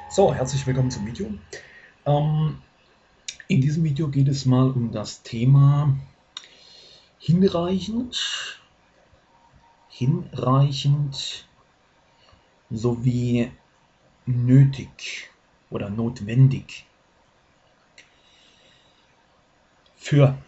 So, herzlich willkommen zum Video. Ähm, in diesem Video geht es mal um das Thema hinreichend sowie nötig oder notwendig für.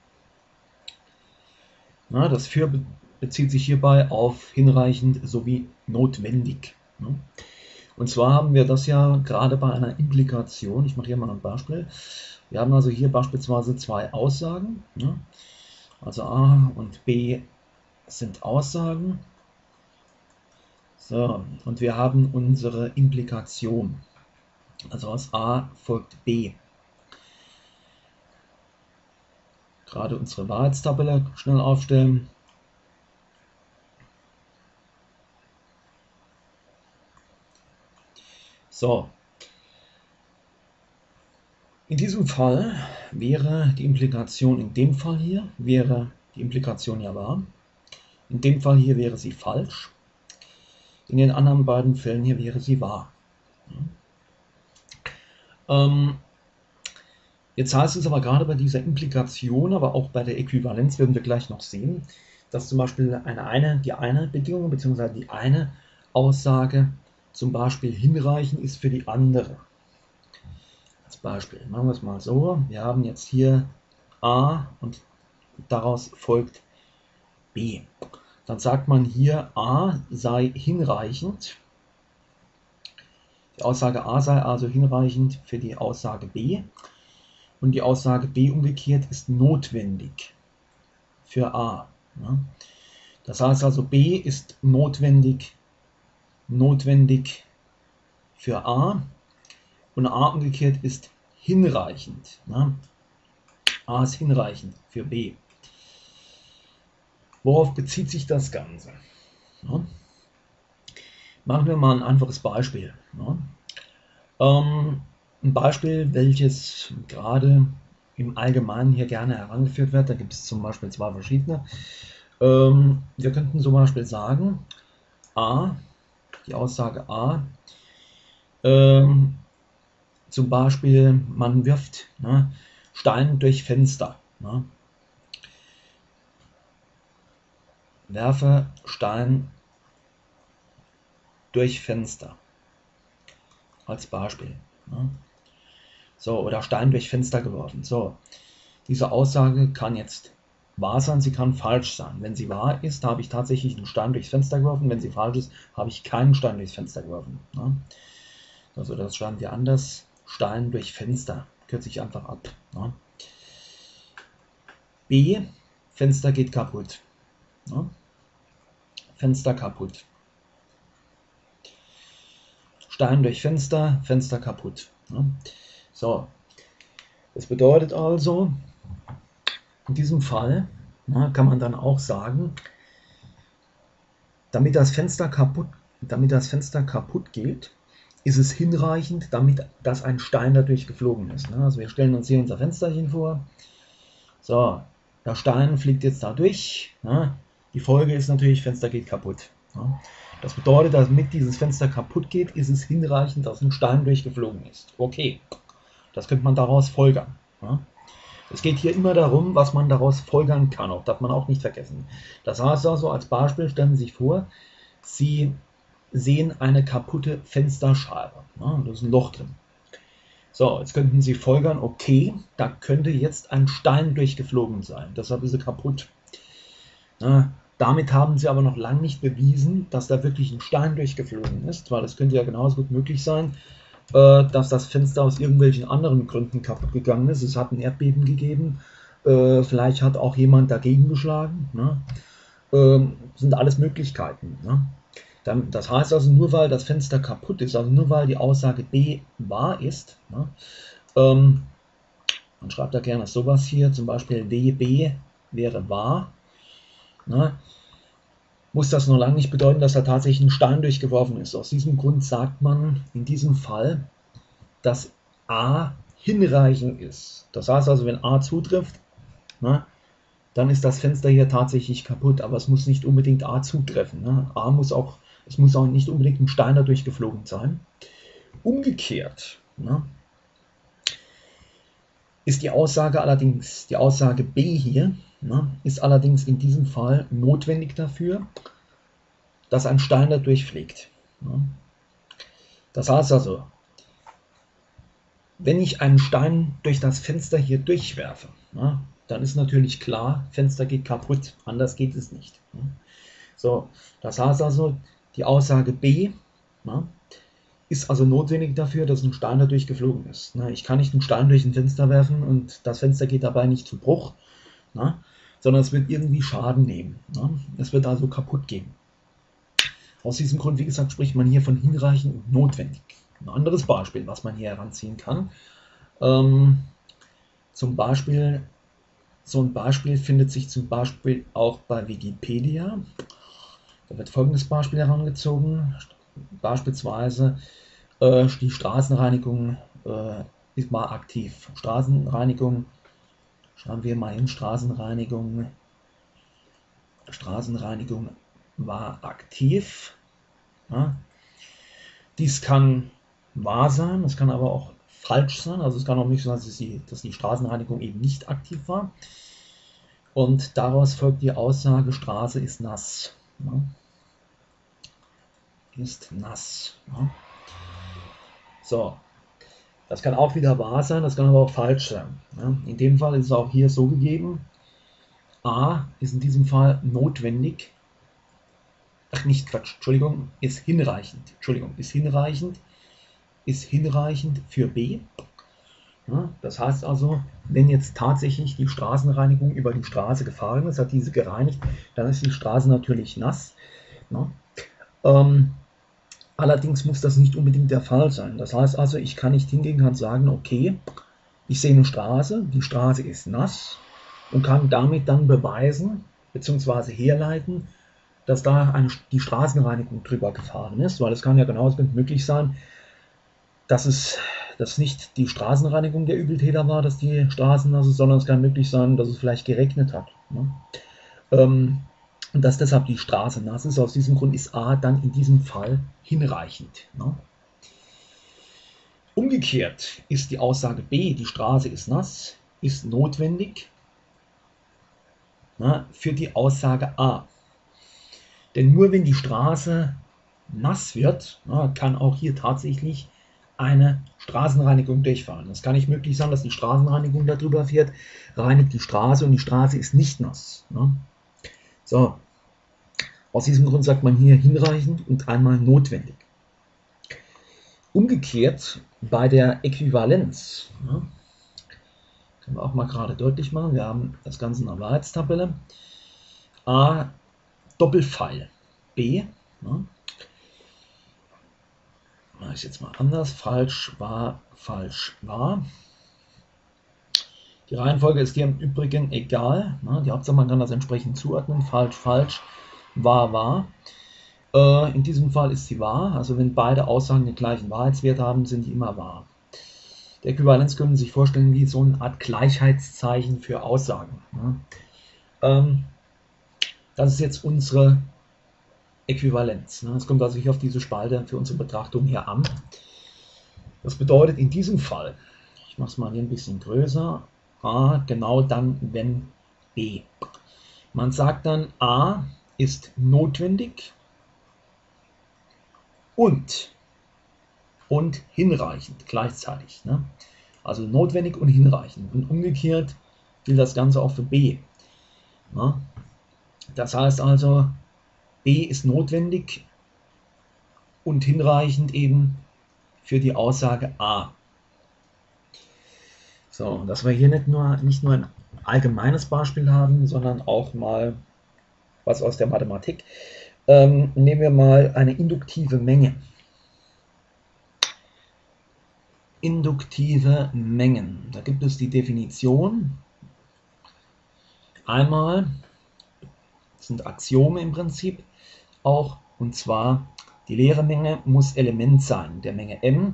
Das für bezieht sich hierbei auf hinreichend sowie notwendig. Und zwar haben wir das ja gerade bei einer Implikation. Ich mache hier mal ein Beispiel. Wir haben also hier beispielsweise zwei Aussagen. Also A und B sind Aussagen. So, und wir haben unsere Implikation. Also aus A folgt B. Gerade unsere Wahrheitstabelle schnell aufstellen. So. In diesem Fall wäre die Implikation, in dem Fall hier, wäre die Implikation ja wahr. In dem Fall hier wäre sie falsch. In den anderen beiden Fällen hier wäre sie wahr. Jetzt heißt es aber gerade bei dieser Implikation, aber auch bei der Äquivalenz werden wir gleich noch sehen, dass zum Beispiel die eine Bedingung bzw. die eine Aussage zum Beispiel hinreichend ist für die andere. Als Beispiel machen wir es mal so, wir haben jetzt hier A und daraus folgt B. Dann sagt man hier, A sei hinreichend. Die Aussage A sei also hinreichend für die Aussage B. Und die Aussage B umgekehrt ist notwendig für A. Das heißt also, B ist notwendig für A und A umgekehrt ist hinreichend. A ist hinreichend für B. Worauf bezieht sich das Ganze? Machen wir mal ein einfaches Beispiel. Ein Beispiel, welches gerade im Allgemeinen hier gerne herangeführt wird. Da gibt es zum Beispiel zwei verschiedene. Wir könnten zum Beispiel sagen, A, die Aussage A, zum Beispiel, man wirft Stein durch Fenster. Werfe Stein durch Fenster. Als Beispiel. So, oder Stein durch Fenster geworfen. So, diese Aussage kann jetzt wahr sein, sie kann falsch sein. Wenn sie wahr ist, habe ich tatsächlich einen Stein durchs Fenster geworfen. Wenn sie falsch ist, habe ich keinen Stein durchs Fenster geworfen. Also das schreiben wir anders. Stein durch Fenster. Kürze ich einfach ab. B, Fenster geht kaputt. Fenster kaputt. Stein durch Fenster, Fenster kaputt. So, das bedeutet also, in diesem Fall kann man dann auch sagen, damit das Fenster kaputt geht, ist es hinreichend, dass ein Stein dadurch geflogen ist. Also wir stellen uns hier unser Fensterchen vor. So, der Stein fliegt jetzt da durch. Die Folge ist natürlich, Fenster geht kaputt. Das bedeutet, damit dieses Fenster kaputt geht, ist es hinreichend, dass ein Stein durchgeflogen ist. Okay, das könnte man daraus folgern. Es geht hier immer darum, was man daraus folgern kann, auch darf man auch nicht vergessen. Das heißt also, als Beispiel stellen Sie sich vor, Sie sehen eine kaputte Fensterscheibe. Da ist ein Loch drin. So, jetzt könnten Sie folgern, okay, da könnte jetzt ein Stein durchgeflogen sein, deshalb ist sie kaputt. Damit haben Sie aber noch lange nicht bewiesen, dass da wirklich ein Stein durchgeflogen ist, weil es könnte ja genauso gut möglich sein, dass das Fenster aus irgendwelchen anderen Gründen kaputt gegangen ist. Es hat ein Erdbeben gegeben, vielleicht hat auch jemand dagegen geschlagen. Sind alles Möglichkeiten. Das heißt also, nur weil das Fenster kaputt ist, also nur weil die Aussage B wahr ist, man schreibt da gerne sowas hier, zum Beispiel WB wäre wahr, muss das noch lange nicht bedeuten, dass da tatsächlich ein Stein durchgeworfen ist. Aus diesem Grund sagt man in diesem Fall, dass A hinreichend ist. Das heißt also, wenn A zutrifft, dann ist das Fenster hier tatsächlich kaputt, aber es muss nicht unbedingt A zutreffen. Es muss auch nicht unbedingt ein Stein dadurch geflogen sein. Umgekehrt, ne, ist die Aussage allerdings, die Aussage B hier, ne, ist allerdings in diesem Fall notwendig dafür, dass ein Stein da durchfliegt. Ne. Das heißt also, wenn ich einen Stein durch das Fenster hier durchwerfe, ne, dann ist natürlich klar, Fenster geht kaputt, anders geht es nicht. Ne. So, das heißt also, die Aussage B, ne, ist also notwendig dafür, dass ein Stein dadurch geflogen ist. Ne. Ich kann nicht einen Stein durch ein Fenster werfen und das Fenster geht dabei nicht zu Bruch, ne, sondern es wird irgendwie Schaden nehmen. Ne. Es wird also kaputt gehen. Aus diesem Grund, wie gesagt, spricht man hier von hinreichend und notwendig. Ein anderes Beispiel, was man hier heranziehen kann. Zum Beispiel, so ein Beispiel findet sich zum Beispiel auch bei Wikipedia. Da wird folgendes Beispiel herangezogen. Beispielsweise die Straßenreinigung ist mal aktiv. Straßenreinigung, schreiben wir mal hin, Straßenreinigung war aktiv. Ja. Dies kann wahr sein, es kann aber auch falsch sein. Also es kann auch nicht sein, dass die Straßenreinigung eben nicht aktiv war. Und daraus folgt die Aussage, Straße ist nass. Ja. Ist nass. Ja. So, das kann auch wieder wahr sein, das kann aber auch falsch sein. Ja. In dem Fall ist es auch hier so gegeben, A ist in diesem Fall notwendig, ist hinreichend. Ist hinreichend für B. Ja, das heißt also, wenn jetzt tatsächlich die Straßenreinigung über die Straße gefahren ist, hat diese gereinigt, dann ist die Straße natürlich nass. Ja. Allerdings muss das nicht unbedingt der Fall sein. Das heißt also, ich kann nicht hingehen und sagen, okay, ich sehe eine Straße, die Straße ist nass und kann damit dann beweisen bzw. herleiten, dass da die Straßenreinigung drüber gefahren ist, weil es kann ja genauso möglich sein, dass nicht die Straßenreinigung der Übeltäter war, dass die Straßen nass ist, sondern es kann möglich sein, dass es vielleicht geregnet hat. Ne? Und dass deshalb die Straße nass ist. Aus diesem Grund ist A dann in diesem Fall hinreichend. Ne? Umgekehrt ist die Aussage B, die Straße ist nass, ist notwendig, ne, für die Aussage A. Denn nur wenn die Straße nass wird, ne, kann auch hier tatsächlich eine Straßenreinigung durchfahren. Es kann nicht möglich sein, dass die Straßenreinigung darüber fährt, reinigt die Straße und die Straße ist nicht nass. Ne? So, aus diesem Grund sagt man hier hinreichend und einmal notwendig. Umgekehrt bei der Äquivalenz, ne, können wir auch mal gerade deutlich machen, wir haben das Ganze in einer Wahrheitstabelle, A Doppelpfeil, B, ne, mache ich jetzt mal anders, falsch, wahr, falsch, wahr. Die Reihenfolge ist hier im Übrigen egal, ne, die Hauptsache man kann das entsprechend zuordnen, falsch, falsch, wahr, wahr. In diesem Fall ist sie wahr, also wenn beide Aussagen den gleichen Wahrheitswert haben, sind die immer wahr. Die Äquivalenz können Sie sich vorstellen wie so eine Art Gleichheitszeichen für Aussagen. Ne? Das ist jetzt unsere Äquivalenz. Ne? Es kommt also hier auf diese Spalte für unsere Betrachtung hier an. Das bedeutet in diesem Fall, ich mache es mal hier ein bisschen größer, A genau dann, wenn B. Man sagt dann, A ist notwendig und hinreichend gleichzeitig. Ne? Also notwendig und hinreichend. Und umgekehrt gilt das Ganze auch für B. Ne? Das heißt also, B ist notwendig und hinreichend eben für die Aussage A. So, dass wir hier nicht nur ein allgemeines Beispiel haben, sondern auch mal was aus der Mathematik. Nehmen wir mal eine induktive Menge. Induktive Mengen. Da gibt es die Definition. Einmal sind Axiome im Prinzip auch, und zwar die leere Menge muss Element sein der Menge m.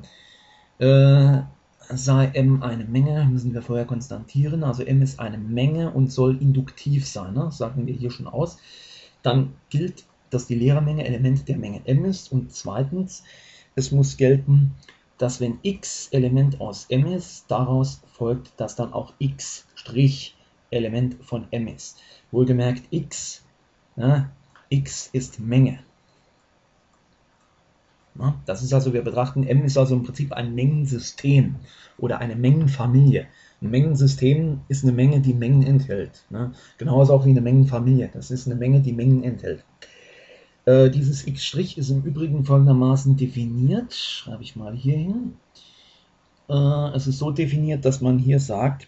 Sei m eine Menge, müssen wir vorher konstatieren, also m ist eine Menge und soll induktiv sein, ne? Das sagen wir hier schon aus. Dann gilt, dass die leere Menge Element der Menge m ist und zweitens, es muss gelten, dass wenn x Element aus M ist, daraus folgt, dass dann auch x' Element von M ist. Wohlgemerkt x, ja, x ist Menge. Ja, das ist also, wir betrachten, M ist also im Prinzip ein Mengensystem oder eine Mengenfamilie. Ein Mengensystem ist eine Menge, die Mengen enthält. Ne? Genauso auch wie eine Mengenfamilie. Das ist eine Menge, die Mengen enthält. Dieses x' ist im Übrigen folgendermaßen definiert. Schreibe ich mal hier hin. Es ist so definiert, dass man hier sagt,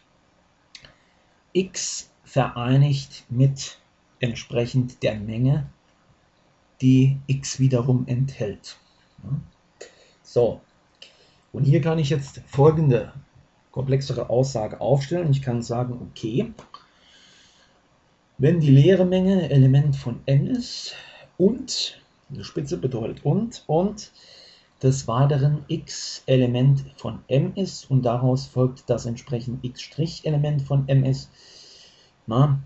x vereinigt mit entsprechend der Menge, die x wiederum enthält. Ja. So, und hier kann ich jetzt folgende komplexere Aussage aufstellen. Ich kann sagen, okay, wenn die leere Menge Element von M ist und, die Spitze bedeutet und des Weiteren x Element von M ist und daraus folgt, dass entsprechend x' Element von M ist, na,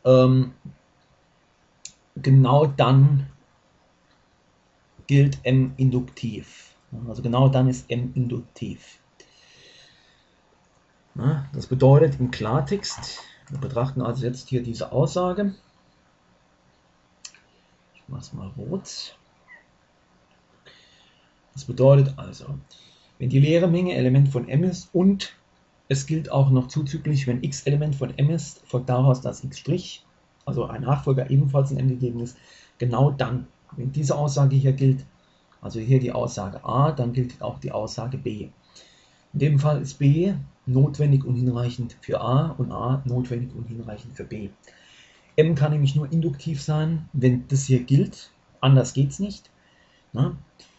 genau dann gilt M induktiv. Also genau dann ist M induktiv. Na, das bedeutet im Klartext, wir betrachten also jetzt hier diese Aussage. Ich mache es mal rot. Das bedeutet also, wenn die leere Menge Element von M ist und es gilt auch noch zuzüglich, wenn x Element von M ist, folgt daraus, dass x', also ein Nachfolger ebenfalls in M gegeben ist, genau dann, wenn diese Aussage hier gilt, also hier die Aussage A, dann gilt auch die Aussage B. In dem Fall ist B notwendig und hinreichend für A und A notwendig und hinreichend für B. M kann nämlich nur induktiv sein, wenn das hier gilt, anders geht es nicht. Na?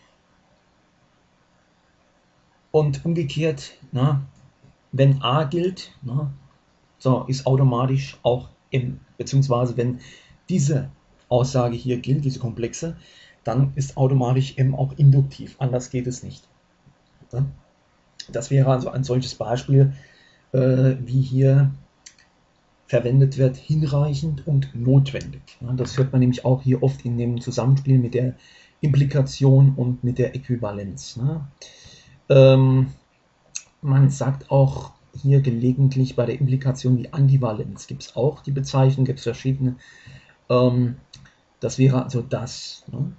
Und umgekehrt, na, wenn A gilt, na, so, ist automatisch auch M, beziehungsweise wenn diese Aussage hier gilt, diese komplexe, dann ist automatisch M auch induktiv, anders geht es nicht. Ja? Das wäre also ein solches Beispiel, wie hier verwendet wird, hinreichend und notwendig. Ja, das hört man nämlich auch hier oft in dem Zusammenspiel mit der Implikation und mit der Äquivalenz. Ne? Man sagt auch hier gelegentlich bei der Implikation die Ambivalenz, gibt es auch die Bezeichnung, gibt es verschiedene. Das wäre also das. Ne?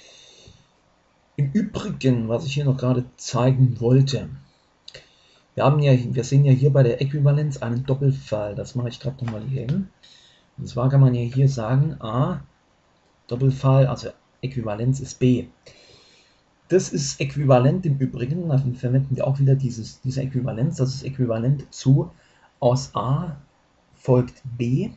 Im Übrigen, was ich hier noch gerade zeigen wollte, wir sehen ja hier bei der Äquivalenz einen Doppelfall. Das mache ich gerade nochmal hier hin. Und zwar kann man ja hier sagen, A, Doppelfall, also Äquivalenz ist B. Das ist äquivalent im Übrigen, dann verwenden wir auch wieder diese Äquivalenz, das ist äquivalent zu aus A folgt B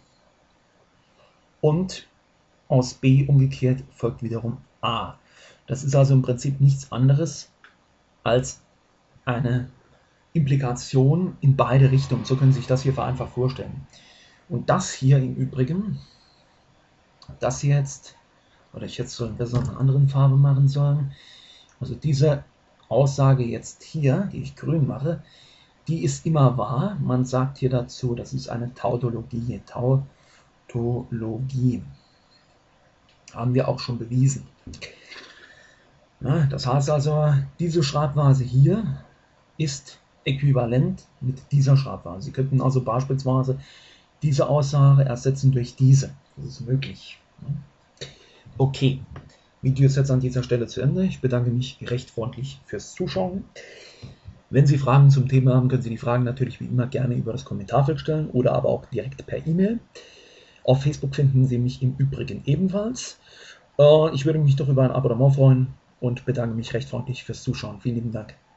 und aus B umgekehrt folgt wiederum A. Das ist also im Prinzip nichts anderes als eine Implikation in beide Richtungen. So können Sie sich das hier vereinfacht vorstellen. Und das hier im Übrigen, das hier jetzt, oder ich jetzt besser eine andere Farbe machen sollen, also diese Aussage jetzt hier, die ich grün mache, die ist immer wahr. Man sagt hier dazu, das ist eine Tautologie. Tautologie. Haben wir auch schon bewiesen. Ja, das heißt also, diese Schreibweise hier ist äquivalent mit dieser Schreibweise. Sie könnten also beispielsweise diese Aussage ersetzen durch diese. Das ist möglich. Okay, Video ist jetzt an dieser Stelle zu Ende. Ich bedanke mich recht freundlich fürs Zuschauen. Wenn Sie Fragen zum Thema haben, können Sie die Fragen natürlich wie immer gerne über das Kommentarfeld stellen oder aber auch direkt per E-Mail. Auf Facebook finden Sie mich im Übrigen ebenfalls. Ich würde mich doch über ein Abonnement freuen und bedanke mich recht freundlich fürs Zuschauen. Vielen lieben Dank.